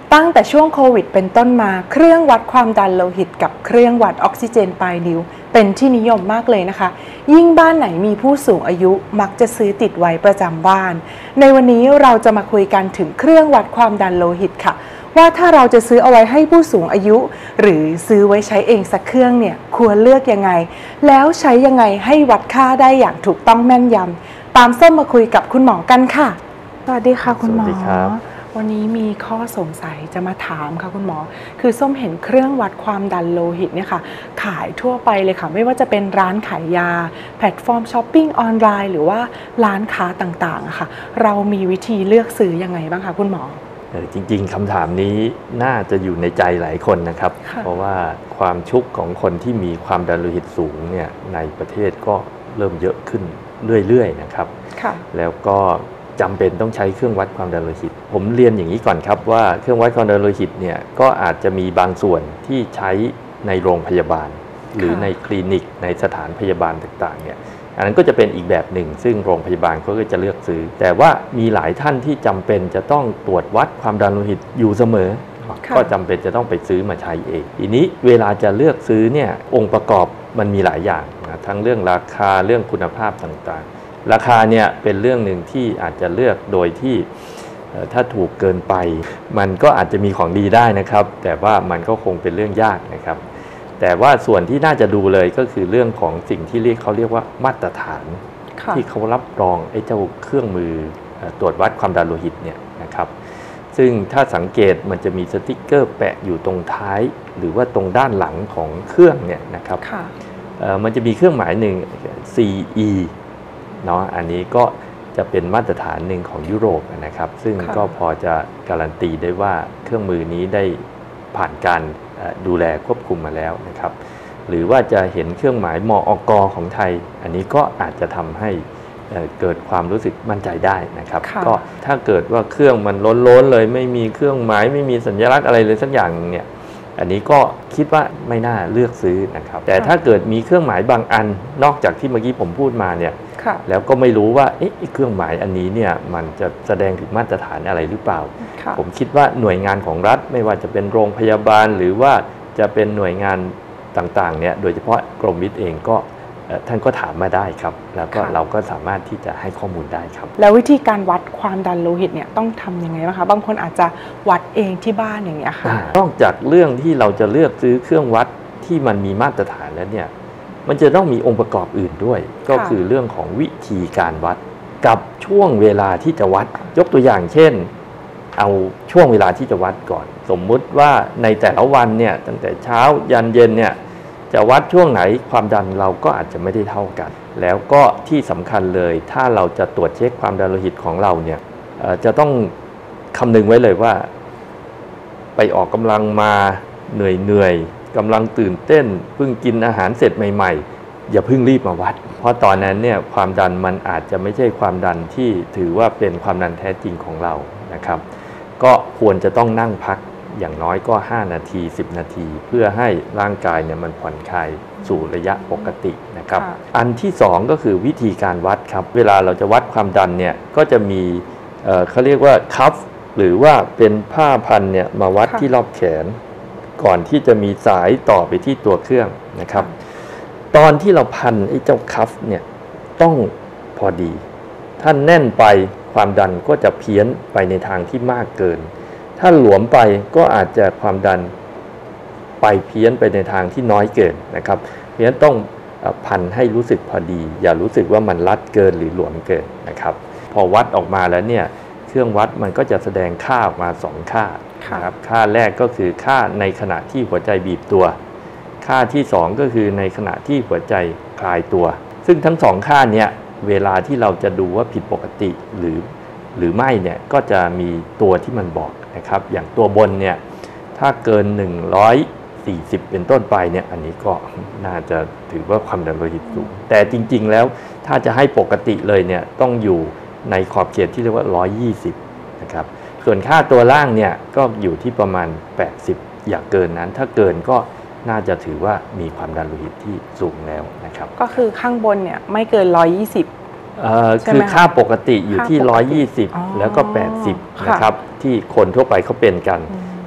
ตั้งแต่ช่วงโควิดเป็นต้นมาเครื่องวัดความดันโลหิตกับเครื่องวัดออกซิเจนปลายนิ้วเป็นที่นิยมมากเลยนะคะยิ่งบ้านไหนมีผู้สูงอายุมักจะซื้อติดไว้ประจำบ้านในวันนี้เราจะมาคุยกันถึงเครื่องวัดความดันโลหิตค่ะว่าถ้าเราจะซื้อเอาไว้ให้ผู้สูงอายุหรือซื้อไว้ใช้เองสักเครื่องเนี่ยควรเลือกยังไงแล้วใช้ยังไงให้วัดค่าได้อย่างถูกต้องแม่นยำตามส้มมาคุยกับคุณหมอกันค่ะสวัสดีค่ะคุณหมอวันนี้มีข้อสงสัยจะมาถามค่ะคุณหมอคือส้มเห็นเครื่องวัดความดันโลหิตเนี่ยค่ะขายทั่วไปเลยค่ะไม่ว่าจะเป็นร้านขายยาแพลตฟอร์มช้อปปิ้งออนไลน์หรือว่าร้านค้าต่างๆอะค่ะเรามีวิธีเลือกซื้อยังไงบ้างคะคุณหมอจริงๆคำถามนี้น่าจะอยู่ในใจหลายคนนะครับเพราะว่าความชุกของคนที่มีความดันโลหิตสูงเนี่ยในประเทศก็เริ่มเยอะขึ้นเรื่อยๆนะครับแล้วก็จำเป็นต้องใช้เครื่องวัดความดันโลหิตผมเรียนอย่างนี้ก่อนครับว่าเครื่องวัดความดันโลหิตเนี่ยก็อาจจะมีบางส่วนที่ใช้ในโรงพยาบาลหรือในคลินิกในสถานพยาบาลต่างๆเนี่ยอันนั้นก็จะเป็นอีกแบบหนึ่งซึ่งโรงพยาบาลเขาก็จะเลือกซื้อแต่ว่ามีหลายท่านที่จำเป็นจะต้องตรวจวัดความดันโลหิตอยู่เสมอก็จำเป็นจะต้องไปซื้อมาใช้เองทีนี้เวลาจะเลือกซื้อเนี่ยองค์ประกอบมันมีหลายอย่างนะทั้งเรื่องราคาเรื่องคุณภาพต่างๆราคาเนี่ยเป็นเรื่องหนึ่งที่อาจจะเลือกโดยที่ถ้าถูกเกินไปมันก็อาจจะมีของดีได้นะครับแต่ว่ามันก็คงเป็นเรื่องยากนะครับแต่ว่าส่วนที่น่าจะดูเลยก็คือเรื่องของสิ่งที่เขาเรียกว่ามาตรฐานที่เขารับรองไอ้เจ้าเครื่องมือตรวจวัดความดันโลหิตเนี่ยนะครับซึ่งถ้าสังเกตมันจะมีสติ๊กเกอร์แปะอยู่ตรงท้ายหรือว่าตรงด้านหลังของเครื่องเนี่ยนะครับมันจะมีเครื่องหมายหนึ่ง CE เนาะอันนี้ก็จะเป็นมาตรฐานหนึ่งของยุโรปนะครับซึ่งก็พอจะการันตีได้ว่าเครื่องมือนี้ได้ผ่านการดูแลควบคุมมาแล้วนะครับหรือว่าจะเห็นเครื่องหมายมอก.ของไทยอันนี้ก็อาจจะทำให้เกิดความรู้สึกมั่นใจได้นะครับก็ถ้าเกิดว่าเครื่องมันล้นๆเลยไม่มีเครื่องหมายไม่มีสัญลักษณ์อะไรเลยสักอย่างเนี่ยอันนี้ก็คิดว่าไม่น่าเลือกซื้อนะครับแต่ถ้าเกิดมีเครื่องหมายบางอันนอกจากที่เมื่อกี้ผมพูดมาเนี่ยแล้วก็ไม่รู้ว่าเครื่องหมายอันนี้เนี่ยมันจะแสดงถึงมาตรฐานอะไรหรือเปล่าผมคิดว่าหน่วยงานของรัฐไม่ว่าจะเป็นโรงพยาบาลหรือว่าจะเป็นหน่วยงานต่างๆเนี่ยโดยเฉพาะกรมวิทย์เองก็ท่านก็ถามมาได้ครับแล้วก็เราก็สามารถที่จะให้ข้อมูลได้ครับแล้ววิธีการวัดความดันโลหิตเนี่ยต้องทำยังไงบ้างคะบางคนอาจจะวัดเองที่บ้านอย่างเงี้ยค่ะนอกจากเรื่องที่เราจะเลือกซื้อเครื่องวัดที่มันมีมาตรฐานแล้วเนี่ยมันจะต้องมีองค์ประกอบอื่นด้วยก็คือเรื่องของวิธีการวัดกับช่วงเวลาที่จะวัดยกตัวอย่างเช่นเอาช่วงเวลาที่จะวัดก่อนสมมุติว่าในแต่ละวันเนี่ยตั้งแต่เช้ายันเย็นเนี่ยจะวัดช่วงไหนความดันเราก็อาจจะไม่ได้เท่ากันแล้วก็ที่สำคัญเลยถ้าเราจะตรวจเช็คความดันโลหิตของเราเนี่ยจะต้องคำนึงไว้เลยว่าไปออกกำลังมาเหนื่อยกำลังตื่นเต้นเพิ่งกินอาหารเสร็จใหม่ๆอย่าเพิ่งรีบมาวัดเพราะตอนนั้นเนี่ยความดันมันอาจจะไม่ใช่ความดันที่ถือว่าเป็นความดันแท้จริงของเรานะครับก็ควรจะต้องนั่งพักอย่างน้อยก็5นาที10นาทีเพื่อให้ร่างกายเนี่ยมันผ่อนคลายสู่ระยะปกตินะครับอันที่2ก็คือวิธีการวัดครับเวลาเราจะวัดความดันเนี่ยก็จะมีเขาเรียกว่าคัฟหรือว่าเป็นผ้าพันเนี่ยมาวัดที่รอบแขนก่อนที่จะมีสายต่อไปที่ตัวเครื่องนะครับตอนที่เราพันไอ้เจ้าคัฟเนี่ยต้องพอดีถ้าแน่นไปความดันก็จะเพี้ยนไปในทางที่มากเกินถ้าหลวมไปก็อาจจะความดันไปเพี้ยนไปในทางที่น้อยเกินนะครับเพราะฉะนั้นต้องพันให้รู้สึกพอดีอย่ารู้สึกว่ามันรัดเกินหรือหลวมเกินนะครับพอวัดออกมาแล้วเนี่ยเครื่องวัดมันก็จะแสดงค่าออกมา2ค่านะครับค่าแรกก็คือค่าในขณะที่หัวใจบีบตัวค่าที่2ก็คือในขณะที่หัวใจคลายตัวซึ่งทั้ง2ค่านี้เวลาที่เราจะดูว่าผิดปกติหรือไม่เนี่ยก็จะมีตัวที่มันบอกนะครับอย่างตัวบนเนี่ยถ้าเกิน140เป็นต้นไปเนี่ยอันนี้ก็น่าจะถือว่าความดันโลหิตสูงแต่จริงๆแล้วถ้าจะให้ปกติเลยเนี่ยต้องอยู่ในขอบเขตที่เรียกว่า120นะครับส่วนค่าตัวล่างเนี่ยก็อยู่ที่ประมาณ80อย่าเกินนั้นถ้าเกินก็น่าจะถือว่ามีความดันโลหิตที่สูงแล้วนะครับก็คือข้างบนเนี่ยไม่เกิน120 คือค่าปกติอยู่ที่120แล้วก็80นะครับที่คนทั่วไปเขาเป็นกัน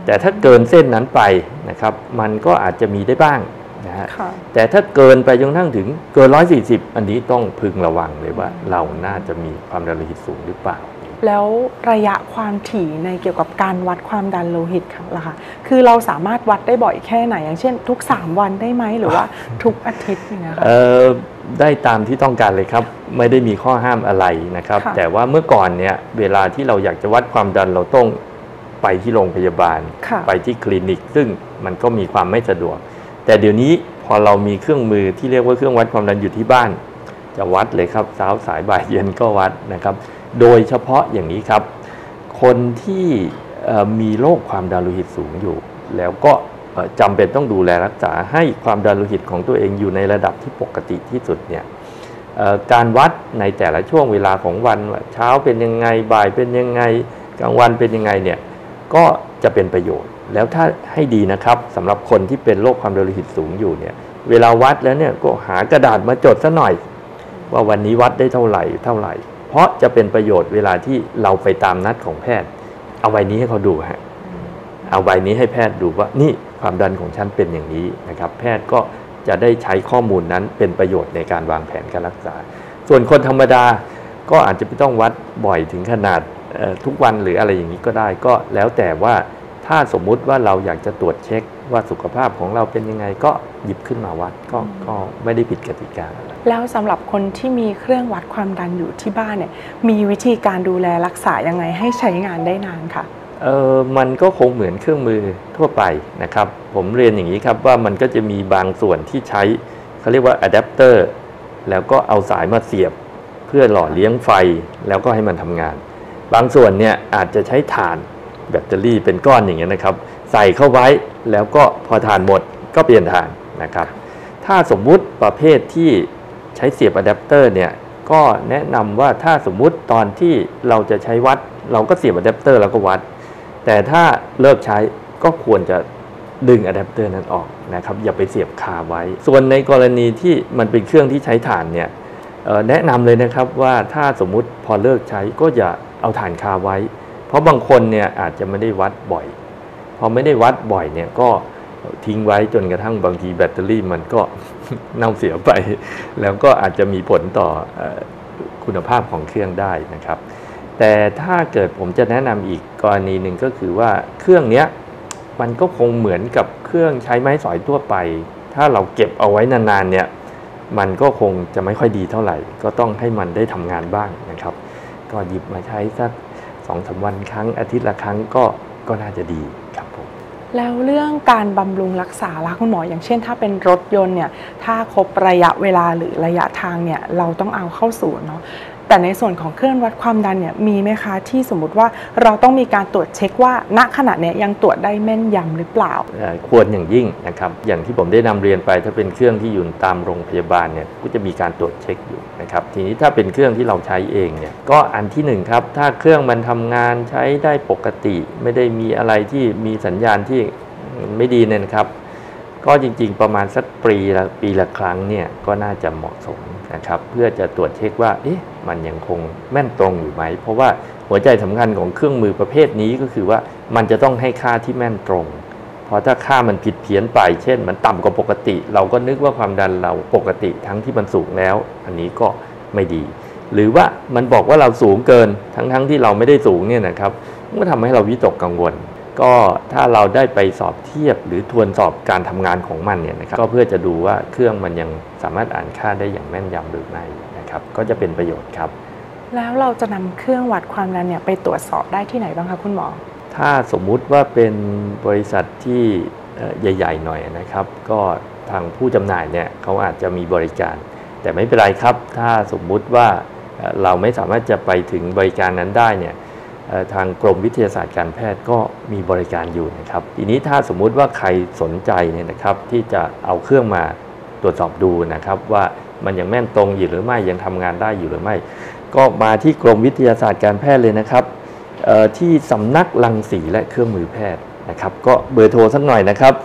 แต่ถ้าเกินเส้นนั้นไปนะครับมันก็อาจจะมีได้บ้างนะฮะค่ะแต่ถ้าเกินไปจนกระทั่งถึงเกิน140อันนี้ต้องพึงระวังเลยว่าเราน่าจะมีความดันโลหิตสูงหรือเปล่าแล้วระยะความถี่ในเกี่ยวกับการวัดความดันโลหิตค่ะล่ะคะคือเราสามารถวัดได้บ่อยแค่ไหนอย่างเช่นทุก3วันได้ไหมหรือว่าทุกอาทิตย์อย่างเงี้ยค่ะได้ตามที่ต้องการเลยครับไม่ได้มีข้อห้ามอะไรนะครับแต่ว่าเมื่อก่อนเนี่ยเวลาที่เราอยากจะวัดความดันเราต้องไปที่โรงพยาบาลไปที่คลินิกซึ่งมันก็มีความไม่สะดวกแต่เดี๋ยวนี้พอเรามีเครื่องมือที่เรียกว่าเครื่องวัดความดันอยู่ที่บ้านจะวัดเลยครับเช้าสายบ่ายเย็นก็วัดนะครับโดยเฉพาะอย่างนี้ครับคนที่มีโรคความดันโลหิตสูงอยู่แล้วก็จำเป็นต้องดูแลรักษาให้ความดันโลหิตของตัวเองอยู่ในระดับที่ปกติที่สุดเนี่ยการวัดในแต่ละช่วงเวลาของวันเช้าเป็นยังไงบ่ายเป็นยังไงกลางวันเป็นยังไงเนี่ยก็จะเป็นประโยชน์แล้วถ้าให้ดีนะครับสำหรับคนที่เป็นโรคความดันโลหิตสูงอยู่เนี่ยเวลาวัดแล้วเนี่ยก็หากระดาษมาจดซะหน่อยว่าวันนี้วัดได้เท่าไหร่เพราะจะเป็นประโยชน์เวลาที่เราไปตามนัดของแพทย์เอาใบนี้ให้เขาดูฮะเอาใบนี้ให้แพทย์ดูว่านี่ความดันของฉันเป็นอย่างนี้นะครับแพทย์ก็จะได้ใช้ข้อมูลนั้นเป็นประโยชน์ในการวางแผนการรักษาส่วนคนธรรมดาก็อาจจะไม่ต้องวัดบ่อยถึงขนาดทุกวันหรืออะไรอย่างนี้ก็ได้ก็แล้วแต่ว่าถ้าสมมุติว่าเราอยากจะตรวจเช็คว่าสุขภาพของเราเป็นยังไงก็หยิบขึ้นมาวัดก็ไม่ได้ผิดกติกาแล้วสำหรับคนที่มีเครื่องวัดความดันอยู่ที่บ้านเนี่ยมีวิธีการดูแลรักษายังไงให้ใช้งานได้นานคะมันก็คงเหมือนเครื่องมือทั่วไปนะครับผมเรียนอย่างนี้ครับว่ามันก็จะมีบางส่วนที่ใช้เขาเรียกว่าอะแดปเตอร์แล้วก็เอาสายมาเสียบเพื่อหล่อเลี้ยงไฟแล้วก็ให้มันทำงานบางส่วนเนี่ยอาจจะใช้ถ่านแบตเตอรี่เป็นก้อนอย่างเงี้ยนะครับใส่เข้าไว้แล้วก็พอถ่านหมดก็เปลี่ยนถ่านนะครับถ้าสมมุติประเภทที่ใช้เสียบอะแดปเตอร์เนี่ยก็แนะนำว่าถ้าสมมุติตอนที่เราจะใช้วัดเราก็เสียบอะแดปเตอร์แล้วก็วัดแต่ถ้าเลิกใช้ก็ควรจะดึงอะแดปเตอร์นั้นออกนะครับอย่าไปเสียบคาไว้ส่วนในกรณีที่มันเป็นเครื่องที่ใช้ถ่านเนี่ยแนะนำเลยนะครับว่าถ้าสมมุติพอเลิกใช้ก็อย่าเอาถ่านคาไว้เพราะบางคนเนี่ยอาจจะไม่ได้วัดบ่อยพอไม่ได้วัดบ่อยเนี่ยก็ทิ้งไว้จนกระทั่งบางทีแบตเตอรี่มันก็ เน่าเสียไปแล้วก็อาจจะมีผลต่อคุณภาพของเครื่องได้นะครับแต่ถ้าเกิดผมจะแนะนำอีกกรณีหนึ่งก็คือว่าเครื่องนี้มันก็คงเหมือนกับเครื่องใช้ไม้สอยทั่วไปถ้าเราเก็บเอาไว้นานๆเนี่ยมันก็คงจะไม่ค่อยดีเท่าไหร่ก็ต้องให้มันได้ทำงานบ้างนะครับก็หยิบมาใช้สัก2-3 วันครั้งอาทิตย์ละครั้งก็น่าจะดีครับผมแล้วเรื่องการบำรุงรักษาล่ะคุณหมออย่างเช่นถ้าเป็นรถยนต์เนี่ยถ้าครบระยะเวลาหรือระยะทางเนี่ยเราต้องเอาเข้าศูนย์เนาะแต่ในส่วนของเครื่องวัดความดันเนี่ยมีไหมคะที่สมมุติว่าเราต้องมีการตรวจเช็คว่าณขณะนี้ยังตรวจได้แม่นยำหรือเปล่าควรอย่างยิ่งนะครับอย่างที่ผมได้นำเรียนไปถ้าเป็นเครื่องที่อยู่ตามโรงพยาบาลเนี่ยก็จะมีการตรวจเช็คอยู่นะครับทีนี้ถ้าเป็นเครื่องที่เราใช้เองเนี่ยก็อันที่1ครับถ้าเครื่องมันทำงานใช้ได้ปกติไม่ได้มีอะไรที่มีสัญญาณที่ไม่ดีเนี่ยนะครับก็จริงๆประมาณสักปีละครั้งเนี่ยก็น่าจะเหมาะสมนะครับเพื่อจะตรวจเช็คว่ามันยังคงแม่นตรงอยู่ไหมเพราะว่าหัวใจสำคัญของเครื่องมือประเภทนี้ก็คือว่ามันจะต้องให้ค่าที่แม่นตรงเพราะถ้าค่ามันผิดเพี้ยนไปเช่นมันต่ำกว่าปกติเราก็นึกว่าความดันเราปกติทั้งที่มันสูงแล้วอันนี้ก็ไม่ดีหรือว่ามันบอกว่าเราสูงเกินทั้งที่เราไม่ได้สูงเนี่ยนะครับก็ทำให้เราวิตกกังวลก็ถ้าเราได้ไปสอบเทียบหรือทวนสอบการทำงานของมันเนี่ยนะครับก็เพื่อจะดูว่าเครื่องมันยังสามารถอ่านค่าได้อย่างแม่นยำหรือไม่นะครับก็จะเป็นประโยชน์ครับแล้วเราจะนำเครื่องวัดความดันเนี่ยไปตรวจสอบได้ที่ไหนบ้างคะคุณหมอถ้าสมมุติว่าเป็นบริษัทที่ใหญ่ๆหน่อยนะครับก็ทางผู้จำหน่ายเนี่ยเขาอาจจะมีบริการแต่ไม่เป็นไรครับถ้าสมมุติว่าเราไม่สามารถจะไปถึงบริการนั้นได้เนี่ยทางกรมวิทยาศาสตร์การแพทย์ก็มีบริการอยู่นะครับทีนี้ถ้าสมมุติว่าใครสนใจเนี่ยนะครับที่จะเอาเครื่องมาตรวจสอบดูนะครับว่ามันยังแม่นตรงอยู่หรือไม่ยังทำงานได้อยู่หรือไม่ก็มาที่กรมวิทยาศาสตร์การแพทย์เลยนะครับที่สำนักรังสีและเครื่องมือแพทย์นะครับก็เบอร์โทรสักหน่อยนะครับ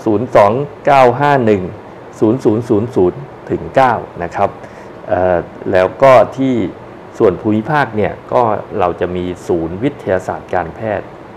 029510000ถึง9นะครับแล้วก็ที่ส่วนภูมิภาคเนี่ยก็เราจะมีศูนย์วิทยาศาสตร์การแพทย์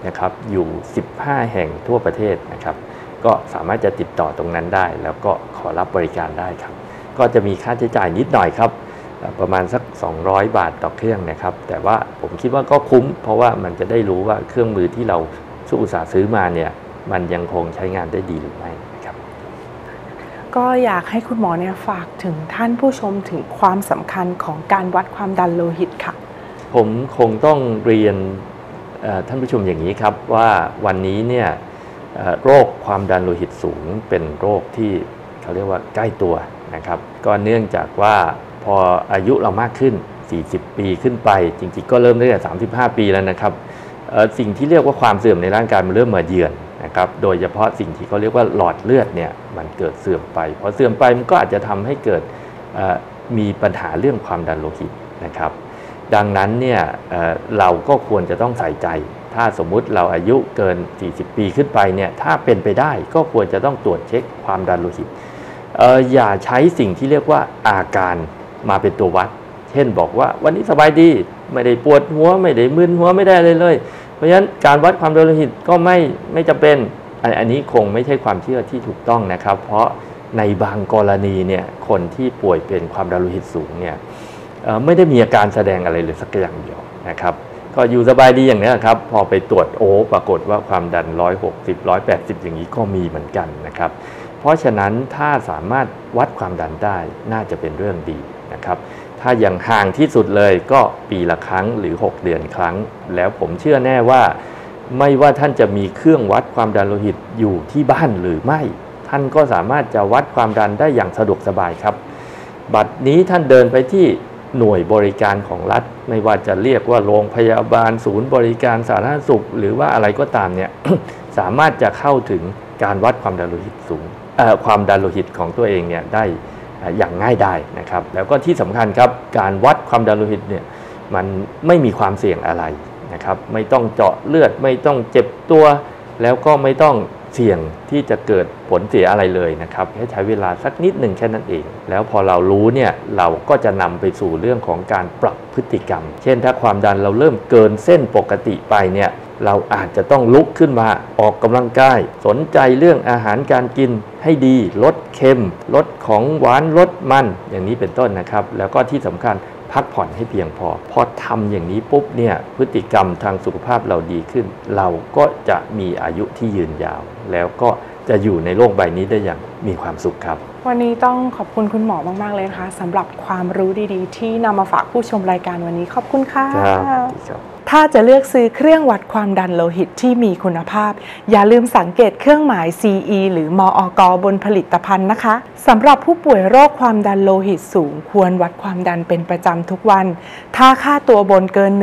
นะครับอยู่15แห่งทั่วประเทศนะครับก็สามารถจะติดต่อตรงนั้นได้แล้วก็ขอรับบริการได้ครับก็จะมีค่าใช้จ่ายนิดหน่อยครับประมาณสัก200 บาทต่อเครื่องนะครับแต่ว่าผมคิดว่าก็คุ้มเพราะว่ามันจะได้รู้ว่าเครื่องมือที่เราอุตส่าห์ซื้อมาเนี่ยมันยังคงใช้งานได้ดีหรือไม่นะครับก็อยากให้คุณหมอเนี่ยฝากถึงท่านผู้ชมถึงความสำคัญของการวัดความดันโลหิตค่ะผมคงต้องเรียนท่านผู้ชมอย่างนี้ครับว่าวันนี้เนี่ยโรคความดันโลหิตสูงเป็นโรคที่เขาเรียกว่าใกล้ตัวนะครับก็เนื่องจากว่าพออายุเรามากขึ้น40 ปีขึ้นไปจริงๆก็เริ่มตั้งแต่35 ปีแล้วนะครับสิ่งที่เรียกว่าความเสื่อมในร่างกายมันเริ่มมาเยือนนะครับโดยเฉพาะสิ่งที่เขาเรียกว่าหลอดเลือดเนี่ยมันเกิดเสื่อมไปพอเสื่อมไปมันก็อาจจะทำให้เกิดมีปัญหาเรื่องความดันโลหิตนะครับดังนั้นเนี่ยเราก็ควรจะต้องใส่ใจถ้าสมมุติเราอายุเกิน40 ปีขึ้นไปเนี่ยถ้าเป็นไปได้ก็ควรจะต้องตรวจเช็คความดันโลหิตอย่าใช้สิ่งที่เรียกว่าอาการมาเป็นตัววัดเช่นบอกว่าวันนี้สบายดีไม่ได้ปวดหัวไม่ได้มึนหัวไม่ได้เลยเพราะฉะนั้นการวัดความดันโลหิตก็ไม่จำเป็นอันนี้คงไม่ใช่ความเชื่อที่ถูกต้องนะครับเพราะในบางกรณีเนี่ยคนที่ป่วยเป็นความดันโลหิตสูงเนี่ยไม่ได้มีอาการแสดงอะไรเลยสักอย่างเดียวนะครับก็อยู่สบายดีอย่างนี้ครับพอไปตรวจปรากฏว่าความดัน160 180อย่างนี้ก็มีเหมือนกันนะครับเพราะฉะนั้นถ้าสามารถวัดความดันได้น่าจะเป็นเรื่องดีนะครับถ้ายังห่างที่สุดเลยก็ปีละครั้งหรือ6 เดือนครั้งแล้วผมเชื่อแน่ว่าไม่ว่าท่านจะมีเครื่องวัดความดันโลหิตอยู่ที่บ้านหรือไม่ท่านก็สามารถจะวัดความดันได้อย่างสะดวกสบายครับบัดนี้ท่านเดินไปที่หน่วยบริการของรัฐไม่ว่าจะเรียกว่าโรงพยาบาลศูนย์บริการสาธารณสุขหรือว่าอะไรก็ตามเนี่ย สามารถจะเข้าถึงการวัดความดันโลหิตสูงความดันโลหิตของตัวเองเนี่ยได้อย่างง่ายได้นะครับแล้วก็ที่สำคัญครับการวัดความดันโลหิตเนี่ยมันไม่มีความเสี่ยงอะไรนะครับไม่ต้องเจาะเลือดไม่ต้องเจ็บตัวแล้วก็ไม่ต้องเสี่ยงที่จะเกิดผลเสียอะไรเลยนะครับให้ใช้เวลาสักนิดหนึ่งแค่นั้นเองแล้วพอเรารู้เนี่ยเราก็จะนำไปสู่เรื่องของการปรับพฤติกรรมเช่นถ้าความดันเราเริ่มเกินเส้นปกติไปเนี่ยเราอาจจะต้องลุกขึ้นมาออกกำลังกายสนใจเรื่องอาหารการกินให้ดีลดเค็มลดของหวานลดมันอย่างนี้เป็นต้นนะครับแล้วก็ที่สำคัญพักผ่อนให้เพียงพอทำอย่างนี้ปุ๊บเนี่ยพฤติกรรมทางสุขภาพเราดีขึ้นเราก็จะมีอายุที่ยืนยาวแล้วก็จะอยู่ในโลกใบนี้ได้อย่างมีความสุขครับวันนี้ต้องขอบคุณคุณหมอมากๆเลยนะคะสำหรับความรู้ดีๆที่นำมาฝากผู้ชมรายการวันนี้ขอบคุณค่ะถ้าจะเลือกซื้อเครื่องวัดความดันโลหิตที่มีคุณภาพอย่าลืมสังเกตเครื่องหมาย CE หรือมอก.บนผลิตภัณฑ์นะคะสำหรับผู้ป่วยโรคความดันโลหิตสูงควรวัดความดันเป็นประจำทุกวันถ้าค่าตัวบนเกิน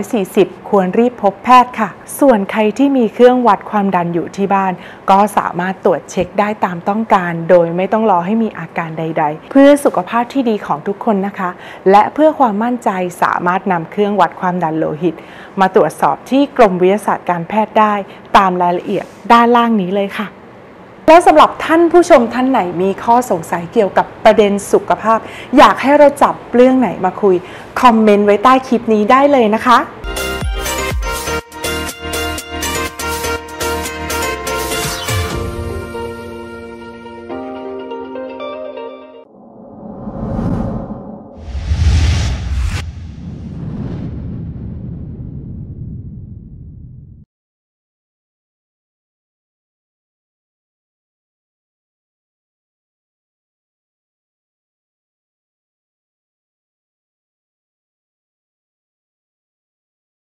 140ควรรีบพบแพทย์ค่ะส่วนใครที่มีเครื่องวัดความดันอยู่ที่บ้านก็สามารถตรวจเช็คได้ตามต้องการโดยไม่ต้องรอให้มีอาการใดๆเพื่อสุขภาพที่ดีของทุกคนนะคะและเพื่อความมั่นใจสามารถนำเครื่องวัดความดันโลหิตมาตรวจสอบที่กรมวิทยาศาสตร์การแพทย์ได้ตามรายละเอียดด้านล่างนี้เลยค่ะและสำหรับท่านผู้ชมท่านไหนมีข้อสงสัยเกี่ยวกับประเด็นสุขภาพอยากให้เราจับเรื่องไหนมาคุยคอมเมนต์ไว้ใต้คลิปนี้ได้เลยนะคะ